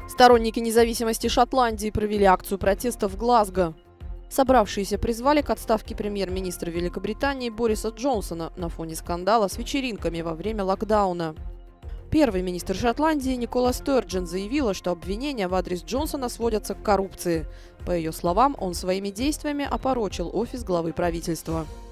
Сторонники независимости Шотландии провели акцию протеста в Глазго. Собравшиеся призвали к отставке премьер-министра Великобритании Бориса Джонсона на фоне скандала с вечеринками во время локдауна. Первый министр Шотландии Никола Стерджен заявила, что обвинения в адрес Джонсона сводятся к коррупции. По ее словам, он своими действиями опорочил офис главы правительства.